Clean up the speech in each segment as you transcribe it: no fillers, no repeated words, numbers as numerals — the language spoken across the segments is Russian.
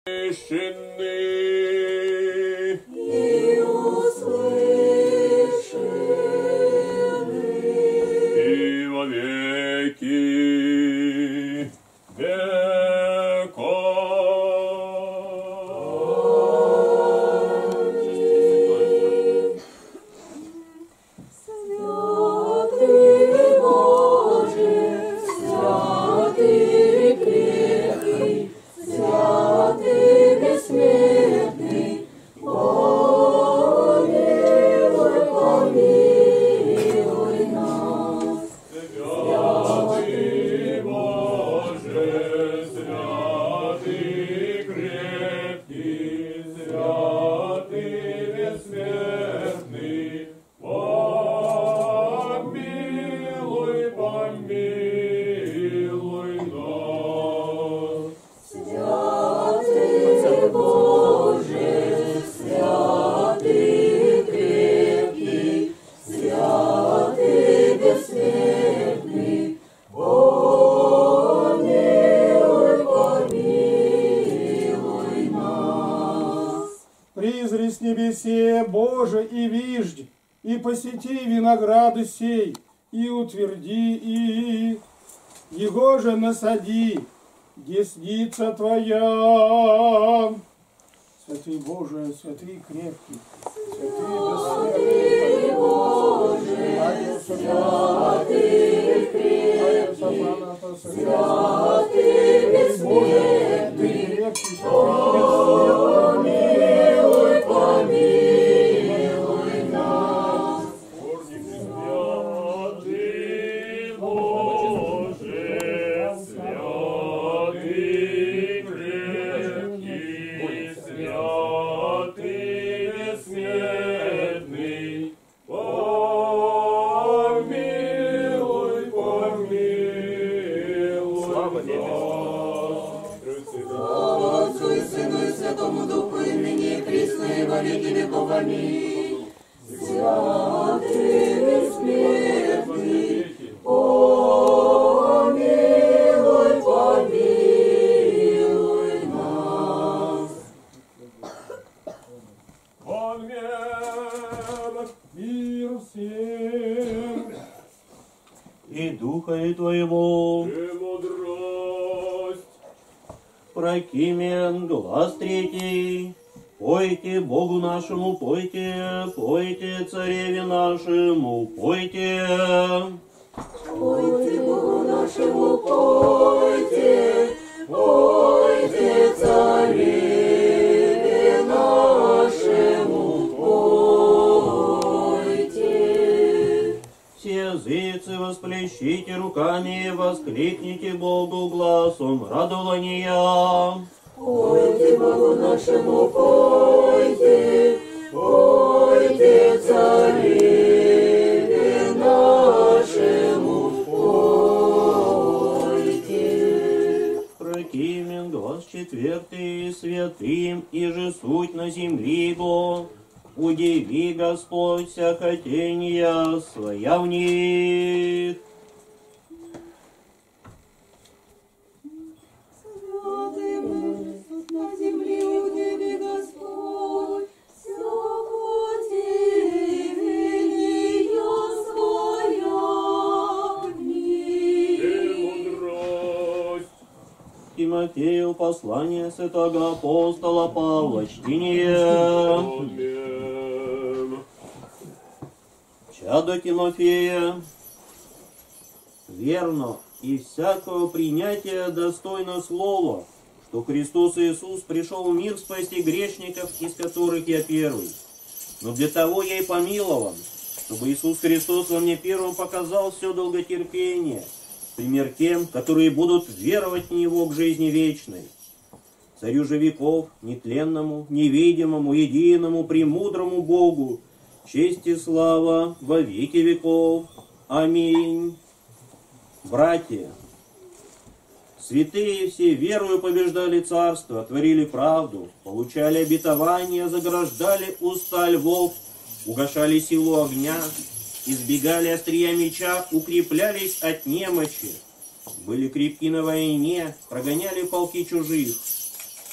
и услышаны, и во веки веков. Святый Боже, святый крепкий, святый бессмертный, помилуй, помилуй нас. Святый Боже, святый крепкий, святый бессмертный, помилуй, помилуй нас. Святый Боже, святый крепкий, святый бессмертный, помилуй, помилуй нас. Призри с небесе, Боже, и виждь, и посети винограды сей, и утверди их, его же насади, десница Твоя. Святый Боже, святый крепкий, святый бессмертный, Святый крепкий, святый бессмертный, помилуй, помилуй нас. Святый Боже, святый крепкий, святый бессмертный, помилуй, помилуй нас. Слава Отцу и Сыну и Святому Духу, и ныне и присно, и во веки веков. Аминь. Святый бессмертный, помилуй, помилуй нас. Аминь. мир всем. И духа и твоего, И мудрость. прокимен глаз третий. Пойте Богу нашему, пойте, пойте цареве нашему, пойте. Пойте Богу нашему, пойте, пойте цареве нашему, пойте. Все языцы восплещите руками, воскликните Богу гласом радования. Пойте Богу нашему, пойте, пойте цареве нашему, пойте. Прокимен глаз четвертый, святым, и же суть на земли го. Удиви, Господь, вся хотенья своя в них. Святый Боже, на земле удиви Господь, вся хотение своя в И них. мудрость. Тимофею послание святого апостола Павла, чтение. Аминь. Чадо Тимофея, верно и всякого принятия достойно слова, что Христос Иисус пришел в мир спасти грешников, из которых я первый. Но для того я и помилован, чтобы Иисус Христос во мне первым показал все долготерпение, пример тем, которые будут веровать в Него к жизни вечной. Царю же веков, нетленному, невидимому, единому, премудрому Богу, честь и слава во веки веков. Аминь. Братья, святые все верою побеждали царство, творили правду, получали обетования, заграждали уста львов, угошали силу огня, избегали острия меча, укреплялись от немочи, были крепки на войне, прогоняли полки чужих.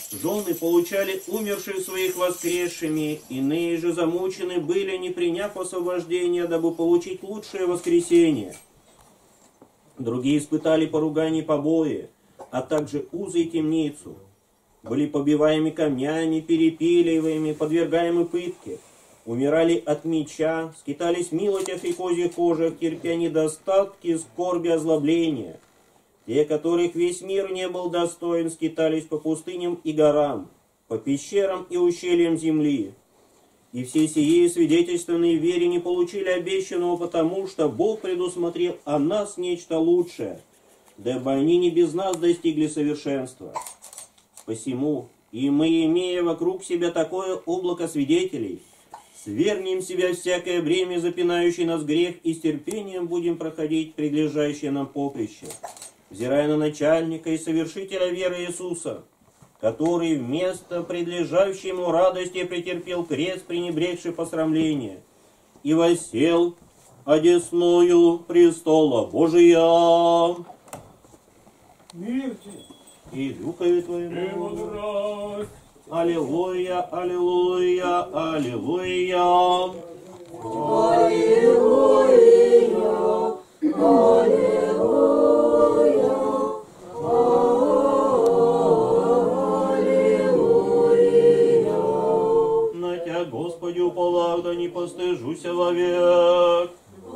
Жены получали умерших своих воскресшими, иные же замучены были, не приняв освобождения, дабы получить лучшее воскресение. Другие испытали поругание и побои, а также узы и темницу. Были побиваемы камнями, перепиливаемы, подвергаемы пытке. Умирали от меча, скитались в милотях и козьих кожах, терпя недостатки, скорби, озлобления. Те, которых весь мир не был достоин, скитались по пустыням и горам, по пещерам и ущельям земли. И все сии, свидетельственные в вере, не получили обещанного, потому что Бог предусмотрел о нас нечто лучшее, дабы они не без нас достигли совершенства. Посему и мы, имея вокруг себя такое облако свидетелей, свергнем себя всякое бремя, запинающее нас грех, и с терпением будем проходить предлежащее нам поприще, взирая на начальника и совершителя веры Иисуса, который вместо предлежащей ему радости претерпел крест, пренебрегший посрамление, и воссел одесную престола Божия. Мир тебе. И духове И твоему. мудрость. Аллилуйя, аллилуйя, аллилуйя. На тя, Господи, уполах, да не постыжуся вовек.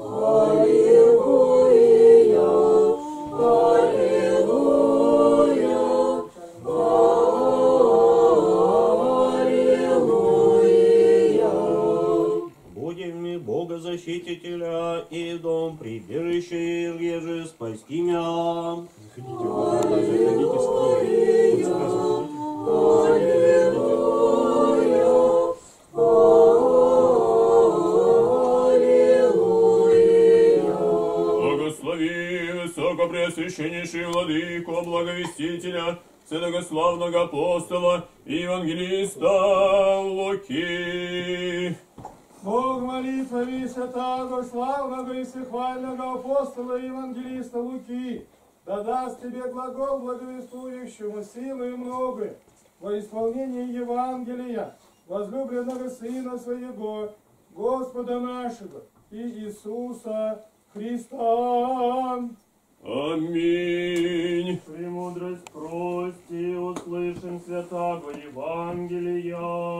Будем ми Бога защитителя и в дом прибежище, еже спасти мя. Заходите, скорее. Вот сюда заходите. Благослови высокопреосвященнейший владыку, благовестителя, всемогославного апостола и евангелиста Луки. Бог молитвами святаго, славного и всехвального апостола и евангелиста Луки, да даст тебе глагол благовествующему силу и много во исполнении Евангелия, возлюбленного Сына Своего, Господа нашего и Иисуса Христа. Аминь. Премудрость прости, услышим святаго Евангелия.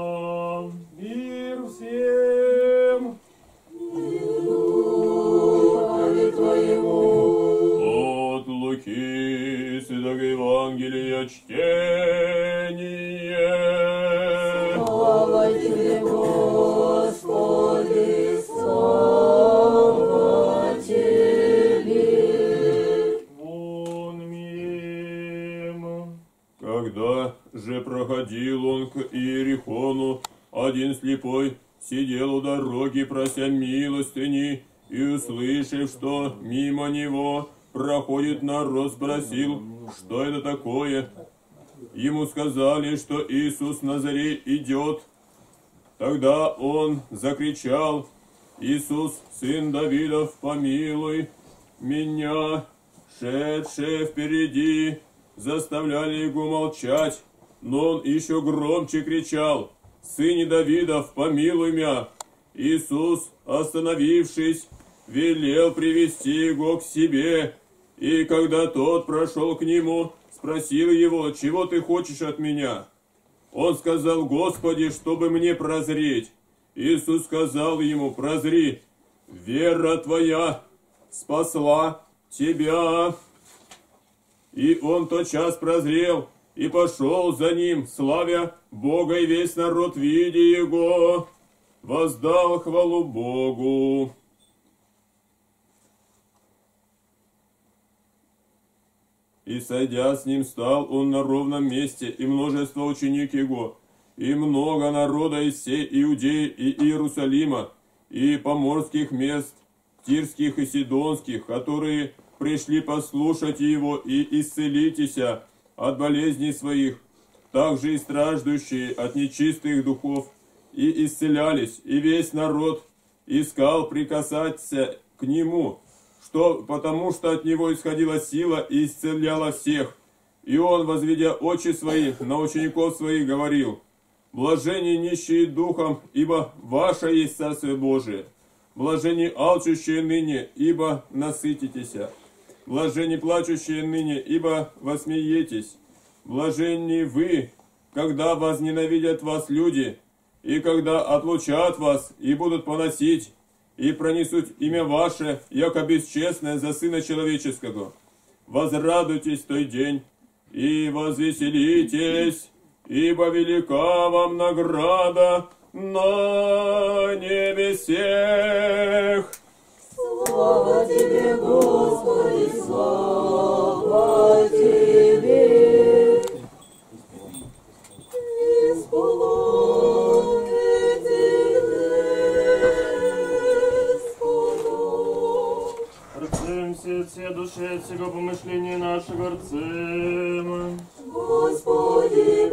Мир всем! От Луки Святого Евангелия чтение. Слава тебе, Господи, слава тебе. Вон мим. Когда же проходил он к Иерихону, один слепой сидел у дороги, прося милостыни, и, услышав, что мимо него проходит народ, спросил, что это такое. Ему сказали, что Иисус Назарей идет. Тогда он закричал: «Иисус, сын Давидов, помилуй меня!» Шедшие впереди заставляли его молчать, но он еще громче кричал: «Сыне Давидов, помилуй меня!» Иисус, остановившись, велел привести его к себе, и когда тот прошел к нему, спросил его: «Чего ты хочешь от меня?» Он сказал: «Господи, чтобы мне прозреть». Иисус сказал ему: «Прозри, вера твоя спасла тебя». И он тотчас прозрел и пошел за ним, славя Бога, и весь народ, видя его, воздал хвалу Богу. И, сойдя с ним, стал он на ровном месте, и множество ученик его, и много народа из всей Иудеи и Иерусалима, и поморских мест, тирских и сидонских, которые пришли послушать его и исцелитеся от болезней своих, также и страждущие от нечистых духов, и исцелялись, и весь народ искал прикасаться к нему, потому что от него исходила сила и исцеляла всех. И он, возведя очи свои на учеников своих, говорил: «Блаженни нищие духом, ибо ваше есть Царствие Божие. Блаженни алчущие ныне, ибо насытитесь. Блаженни плачущие ныне, ибо восмеетесь. Блаженни вы, когда возненавидят вас люди, и когда отлучат вас, и будут поносить, и пронесут имя ваше, яко бесчестное за Сына Человеческого. Возрадуйтесь в той день, и возвеселитесь, ибо велика вам награда на небесех». Слава Тебе, Господи, слава Тебе. Рцем все души всего помышления нашего рцем. Господи,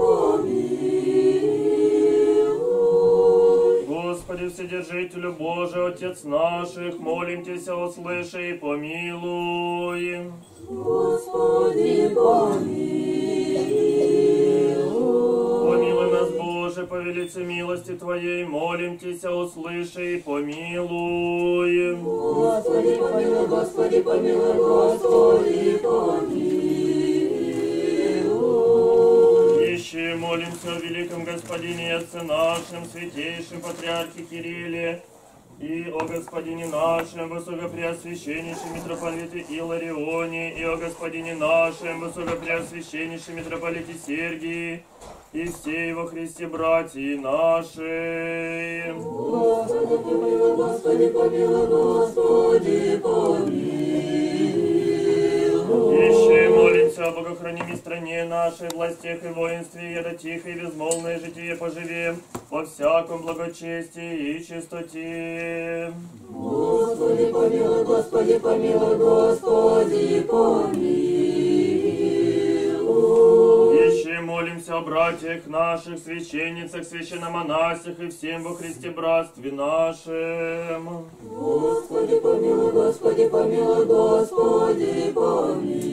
помилуй. Господи, Вседержителю Божий, Отец наших, молим Тебя, услыши и помилуй. Господи, помилуй. Помилуй нас, Боже, по велице милости Твоей, молим Тебя, услыши и помилуй. Господи, помилуй, Господи, помилуй, Господи, помилуй. Еще молимся о великом Господине и Отце нашем, святейшем Патриархе Кирилле, и о Господине нашем, Высокопреосвященнейшем митрополите Иларионе, и о Господине нашем, Высокопреосвященнейшем митрополите Сергии, и все во Христе братья наши. Господи, помилуй, Господи, помилуй, Господи, помилуй. Еще молимся о богохранимой стране нашей, властях и воинстве, и до тихо и безмолвное житие поживем во всяком благочестии и чистоте. Господи, помилуй, Господи, помилуй, Господи, помилуй. Еще молимся о братьях наших, священницах, священномонастях и всем во Христе братстве нашем. Господи, помилуй, Господи, помилуй, Господи, помилуй.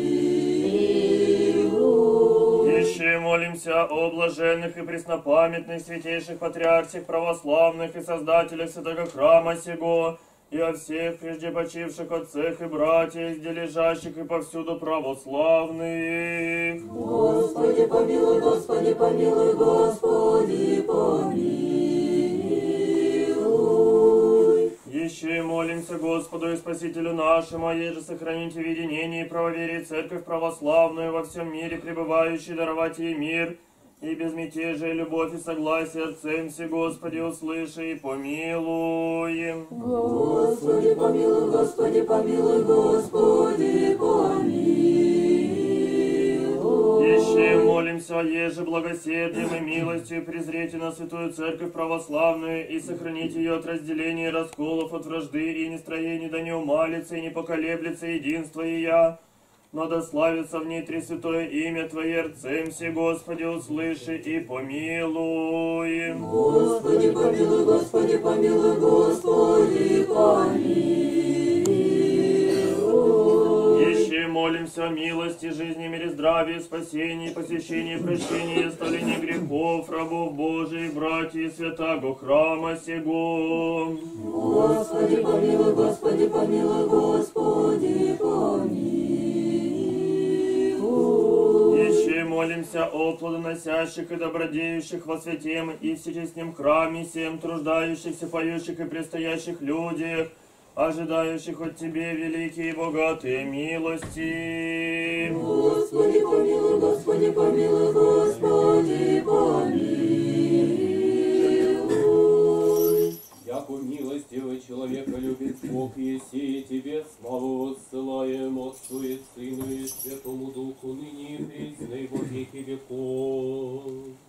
Еще молимся о блаженных и преснопамятных святейших патриархах православных и создателях святого храма сего, и о всех прежде почивших отцах и братьях, где лежащих и повсюду православных. Господи, помилуй, Господи, помилуй, Господи, помилуй. Еще молимся Господу и Спасителю нашему, еже сохраните в единении и правоверии Церковь православную во всем мире пребывающую, даровать ей мир и безмятежие, любовь и согласие Отцем все, Господи, услыши и помилуй. Господи, помилуй, Господи, помилуй, Господи, помилуй. Еще молимся, еже благоседием и милостью презрите на святую Церковь православную и сохраните ее от разделения и расколов, от вражды и нестроений, да не умалится и не поколеблется единство ее, но да славится в ней Тресвятое имя Твое, Отцем все, Господи, услыши и помилуй. Господи, помилуй, Господи, помилуй, Господи, помилуй. Еще молимся о милости, жизни, мире, здравии, спасении, посещении, прощении, оставлении грехов, рабов Божиих, братьев, святаго храма сего. Господи, помилуй, Господи, помилуй, Господи, помилуй. Еще молимся о плодоносящих и добродеющих во святем и всечестном храме, всем труждающихся, поющих и предстоящих людях, ожидающих от Тебе великие и богатые милости. Господи, помилуй, Господи, помилуй, Господи, помилуй. Яко милостивый человека любит Бог, еси Тебе славу воссылаем Отцу и Сыну и Святому Духу, ныне и присно и во веки веков.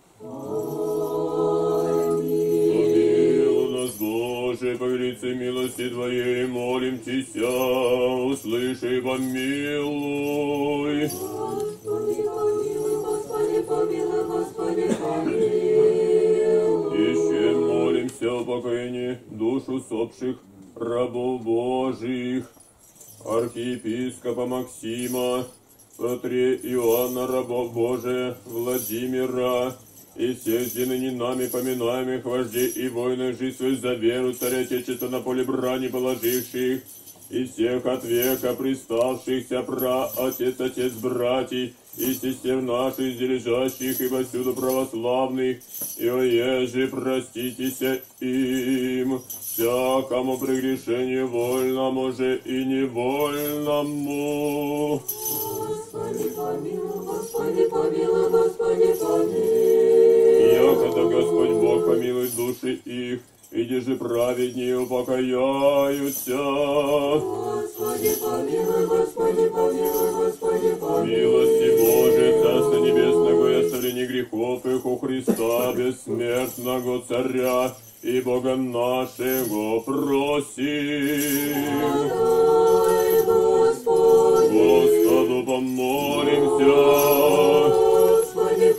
Помилуй нас, Боже, по велице милости Твоей, молим Тебя, услыши и помилуй. Господи, помилуй, Господи, помилуй, Господи, помилуй. Еще молимся о покоении душ усопших рабов Божиих, архиепископа Максима, протри Иоанна, раба Божия, Владимира, и всех ныне нами поминаемых вождей и воинов жизнь свою за веру царя Отечества на поле брани положивших, и всех от века приставшихся праотец, отец братьев, и сестер наших, здесь лежащих, и повсюду православных, и оеже проститеся им, всякому прегрешению вольному же и невольному. Господи помилуй, Господи помилуй, Господи помилуй. Якогда Господь Бог помилует души их, иди же праведнее упокояются. Господи помилуй, Господи помилуй, Господи помилуй. Милости Божией, Царства Небесного и оставление грехов их у Христа, бессмертного Царя и Бога нашего просим. Дай, Господи, Господу помолимся. Господи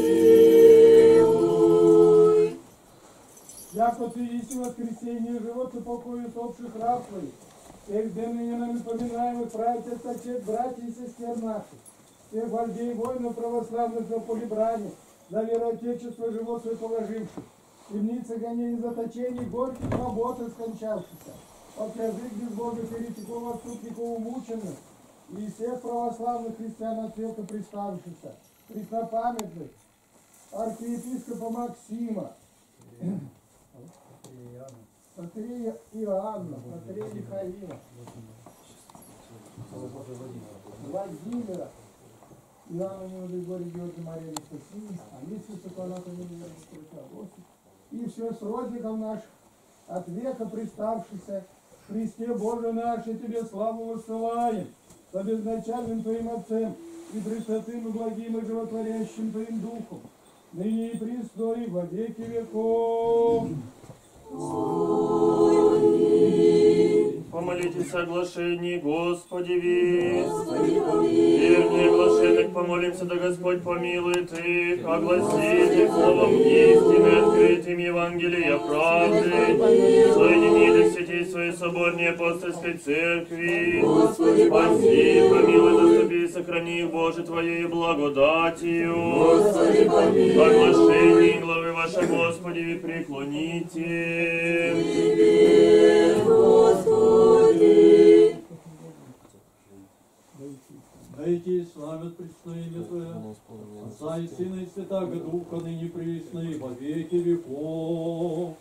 помилуй. Яко ты есть воскресенье, живот и покой усопших раб твоих, всех ныне нами поминаемых, братьев, отец, братьев и сестер наших, всех вождей воинов православных на поле брани, за веру Отечества живот свой положивших, темницы гонений, заточений, горьких работы скончавшихся, от язык безбожных еретиков, отступников умученных, и всех православных христиан от века приставшихся, преснопамятных, архиепископа Максима, Патрея Иоанна, Патрея Михаила, Владимира, Иоанна Григория Георгия Мария Анастасии, Алисию Соколата и все сродников наших, от века приставшихся, Христе Боже наш, и Тебе славу высылаем, по безначальным Твоим Отцем, и пресвятым, и благим, и животворящим Твоим Духом, ныне и присно, и во веки веков. Помолитесь о оглашении, Господи, ви. Господи помилуй. Вернее оглашенных помолимся, да Господь помилует их. Огласите словом истины, открытым Евангелия правды. Соединили сети своей соборней апостольской церкви. Господи Спаси, помилуй, заступи, сохрани их, Боже, Твоей благодатью. Господи помилуй. Оглашение главы вашей, Господи, ви преклоните. Господи. Дайте и славят пресное имя Твое, Отца и Сына и Святаго Духа, ныне присно и во веки веков.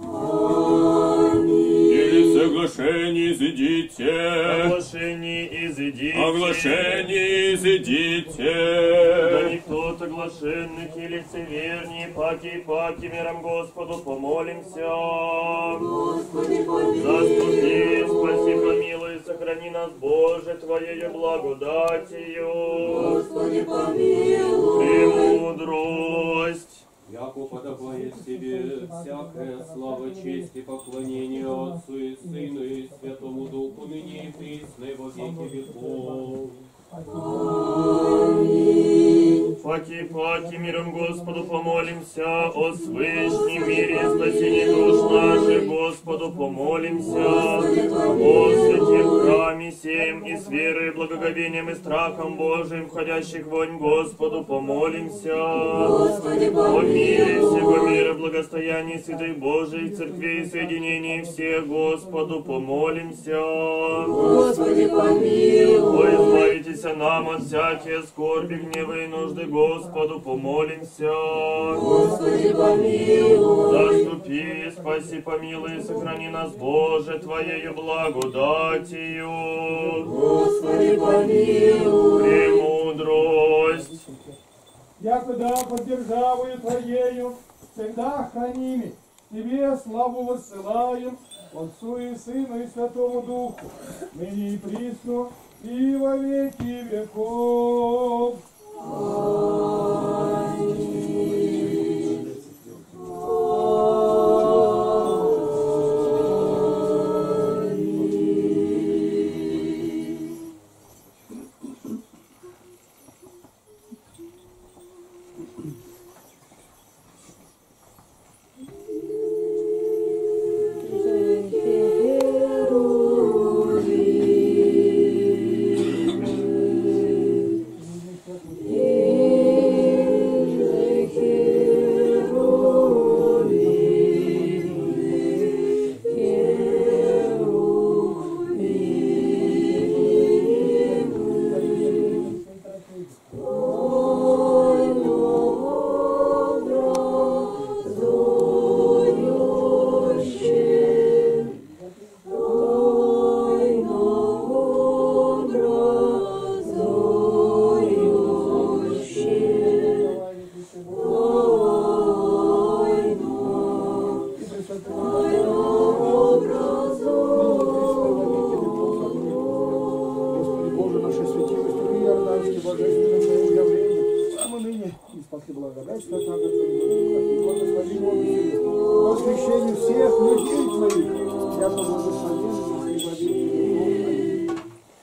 Или соглашение изыдите. Оглашение изыдите. Оглашение изыдите. Да никто от оглашенных и лицеверней, паки миром Господу помолимся. Господи помилуй. Заступи, спаси, помилуй, сохрани нас, Боже, Твоею благодатью. Господи помилуй. Премудрость. Яко подобает себе всякая слава, честь и поклонение Отцу и Сыну и Святому Духу, ныне и присно и во веки веков. Паки миром Господу помолимся, о свышнем мире и спасении душ наших Господу помолимся, о святем храме сем и с верой, благоговением и страхом Божиим, входящих вонь Господу помолимся, о мире всего мира, благостоянии святых Божиих церквей и соединении всех Господу помолимся, Господи помилуй. о избавитесь нам от всякие скорби, гневы и нужды, Господу помолимся. Господи помилуй. Заступи, спаси, помилуй, сохрани нас, Боже, Твоею благодатью. Господи помилуй. Премудрость. Якогда под державою Твоею всегда храними, Тебе славу воссылаем, Отцу и Сыну и Святому Духу, ныне и присно, и во веки веков. и всех людей твоих, я благословен и во веки веков.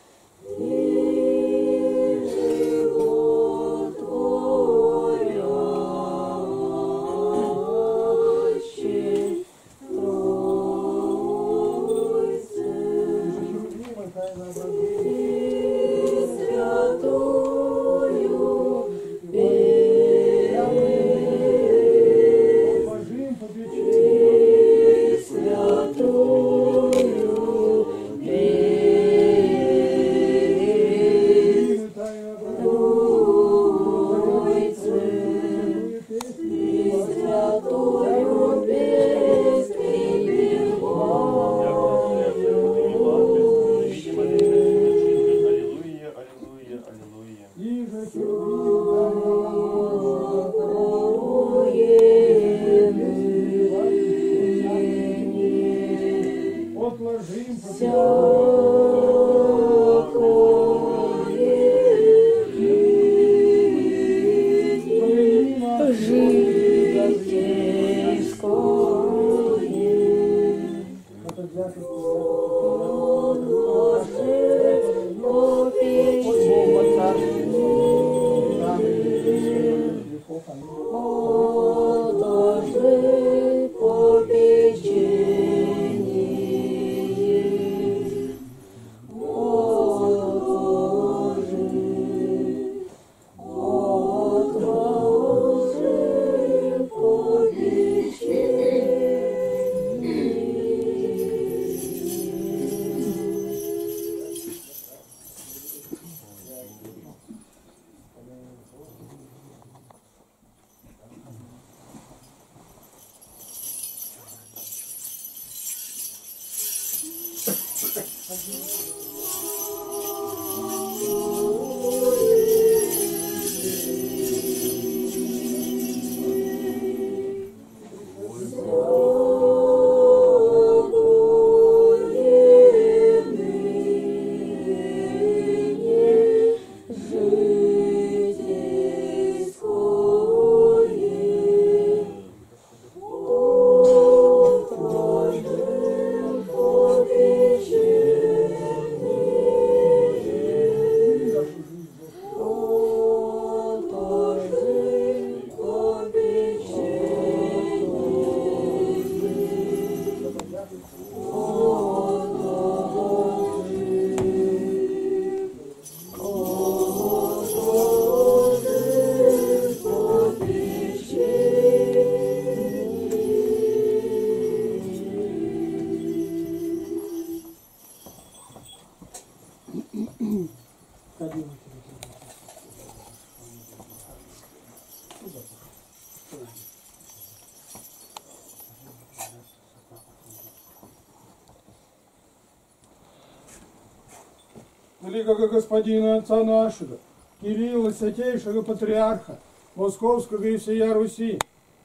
Великого господина отца нашего, Кирилла, святейшего патриарха Московского и всея Руси,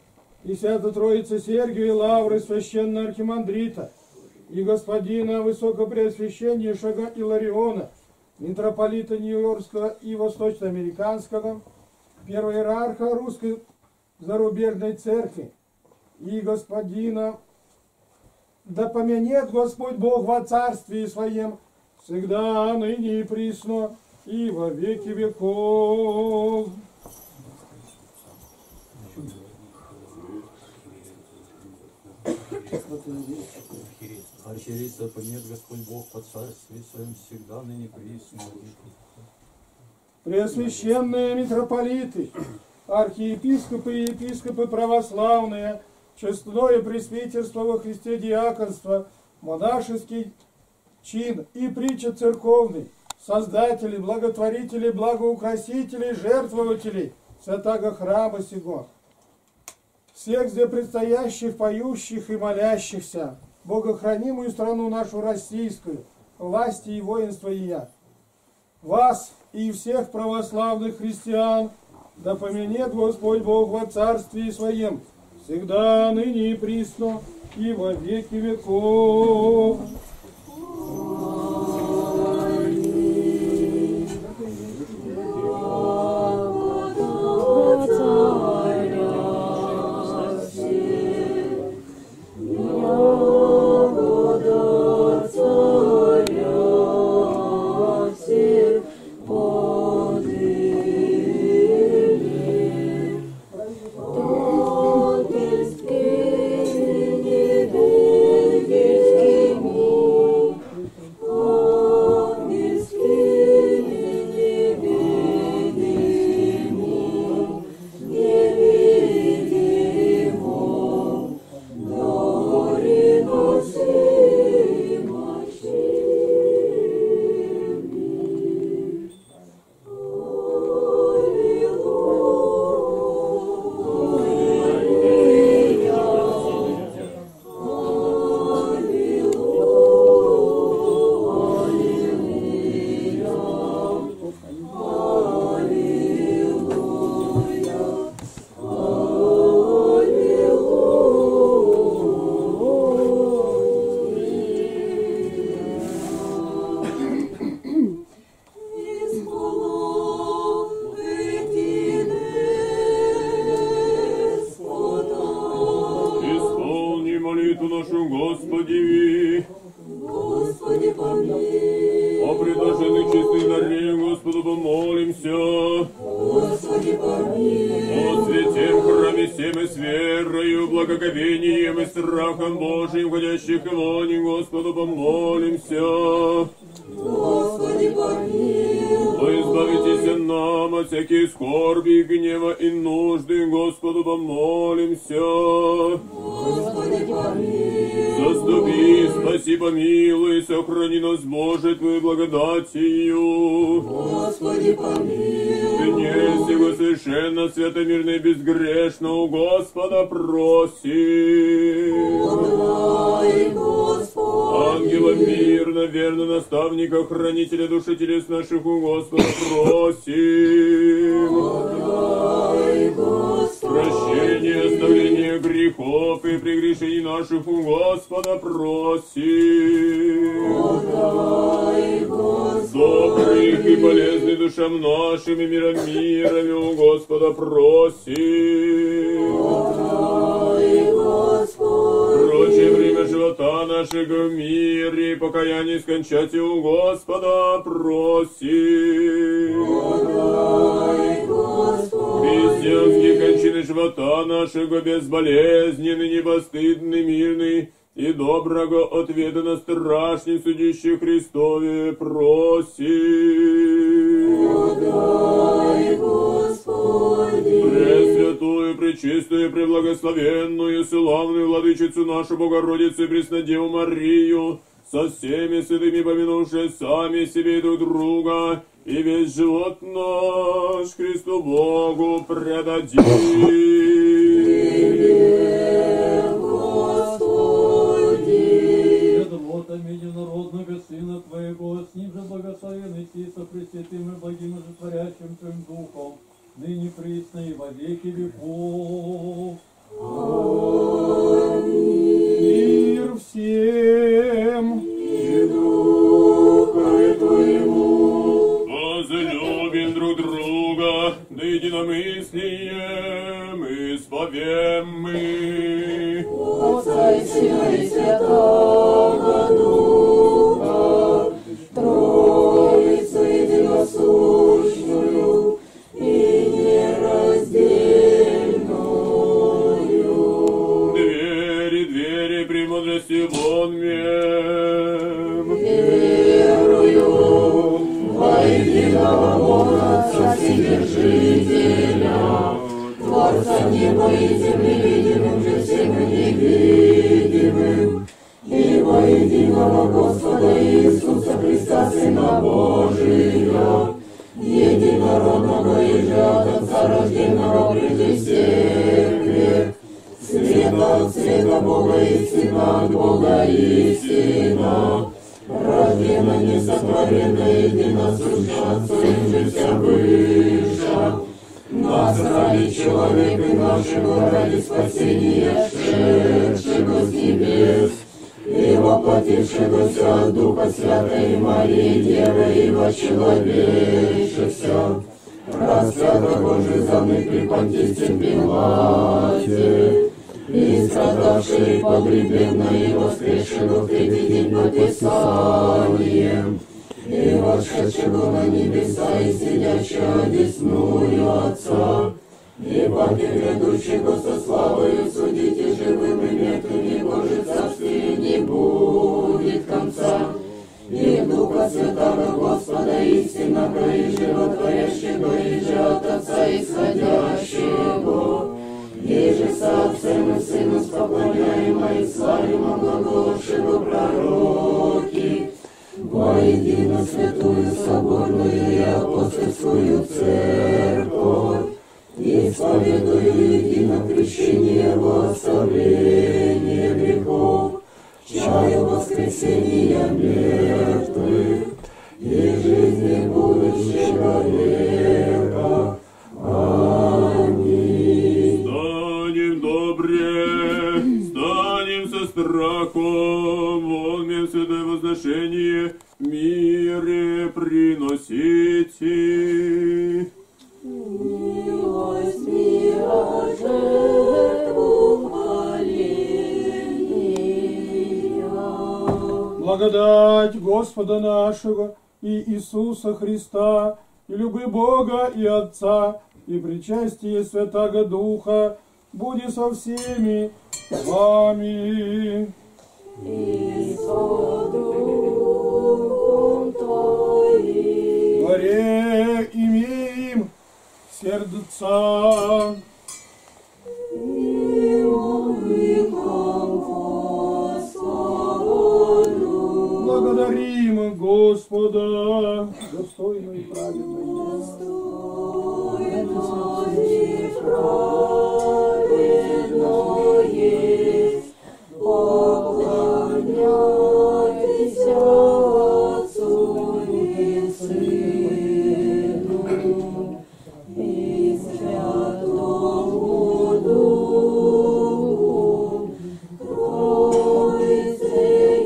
и свято Троицы Сергия и Лавры священного архимандрита, и господина Высокопреосвященнейшего Илариона, митрополита Нью-Йоркского и Восточноамериканского, первого иерарха Русской зарубежной церкви, и господина, да помянет Господь Бог во царстве Своем, всегда, ныне и присно, и во веки веков. Архиерей помет Господь Бог по царстве Своем всегда, ныне и присно. Преосвященные митрополиты, архиепископы и епископы православные, честное пресвитерство во Христе диаконство, монашеский чин и притча церковный, создатели, благотворители, благоукрасители, жертвователи святаго храма сего, всех здесь предстоящих, поющих и молящихся, богохранимую страну нашу российскую, власти и воинство ея, вас и всех православных христиан, да помянет Господь Бог во царстве Своем, всегда, ныне и присно, и во веки веков. молитву нашу, Господи. Господи, помилуй. О предложенных чистых даре, Господу помолимся. Господи, помилуй. О святем храме всем и с верою, благоговением и страхом Божиим, ходящих его, не Господу помолимся. Господи, помилуй. О, избавитесь нам от всяких скорби, гнева и нужды, Господу помолимся. Господи, помилуй. Заступи, спаси, помилуй, сохрани нас, Боже, Твоей благодатью. Господи, помилуй. Князь его совершенно, свято, мирно и безгрешно у Господа просим. Дай, Господи. Ангела мирно, верно, наставника, хранителя души телес наших у Господа просим. Дай, Господи. Прощение, оставление грехов и прегрешений наших у Господа просим. Дай, Господи. Добрых и полезных душам нашим и миром мирами у Господа просим. Дай, Господи. Прочее время живота нашего в мире и покаяние скончать у Господа просим. Дай, Господи. Христианские кончины живота нашего безболезненный, непостыдный, мирный и доброго ответа на страшном судище Христове просим. Дай, Господи. Пресвятую, пречистую, преблагословенную, славную владычицу нашу Богородицу и Преснодеву Марию, со всеми святыми помянувшие сами себе и друг друга, и весь живот наш Христу Богу предадим. Водами единородного Сына Твоего, с Ним же благословенный Си, со Пресвятым и благим и животворящим Твоим Духом, ныне присно и во веки веков. Мир всем. И Духу Твоему. Возлюбим друг друга, да единомыслием исповем мы. Отца и Сына и Святого Духа, Троицу единосущную и нераздельную. Двери премудрости вон мем. Верую во единого Бога, Отца Вседержителя, Творца неба и земли, видимым же всем и невидимым, и во единого Господа Иисуса Христа, Сына Божия, единородного и же от Отца рожденного прежде всех век, света от света Бога истина, от Бога истина, рождена, несотворена, единосущна, Отцом же вся выше. Нас ради человека нашего, ради спасения шедшего с небес и воплотившегося от Духа Святой Марии Девы и вочеловечившегося, распятого же за мной при Понтийском Пилате, и страдавший, погребенный и воскресшего в третий день по Писаниям, и вошедшего на небеса и сидящего одесную Отца, и паки грядущего со славою судите живым и мертвым, Его же царствие не будет конца. И Духа Святого Господа истинного и животворящего, и же от Отца исходящего, и же со Отцем и Сыном споклоняемо и славимо глаголавшего пророки, воедино святую, соборную и апостольскую церковь, исповедую едино крещение во оставление грехов, чаю воскресения мертвых и жизни будущего века. Аминь. Станем добре, станем со страхом, волнем святое возношение в мире приносите. Милость мира жертву хваления, Благодать Господа нашего и Иисуса Христа, и любы Бога и Отца, и причастие Святаго Духа, буди со всеми вами. И со духом твоим. Горе имеем сердца. И молитвам Господу. Благодарим Господа, достойно и праведно. Достойно и праведно есть поклоняйтесь Отцу и Сыну и Святому Духу, Троице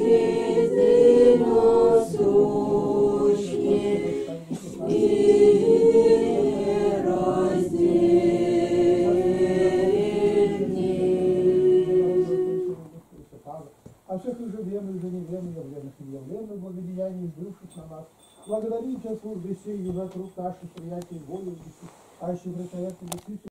единосущие и а всех уже верных, же неверных, явленных, неявленных, благодеяний, бывших на нас. Благодарите о службе сей и вокруг наших приятий, более, аще врачаят